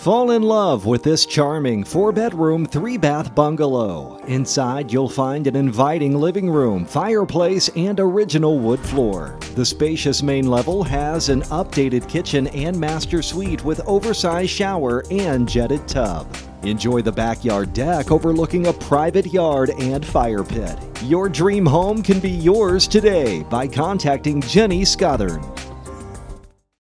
Fall in love with this charming 4-bedroom, 3-bath bungalow. Inside, you'll find an inviting living room, fireplace, and original wood floor. The spacious main level has an updated kitchen and master suite with oversized shower and jetted tub. Enjoy the backyard deck overlooking a private yard and fire pit. Your dream home can be yours today by contacting Jenny Scothern.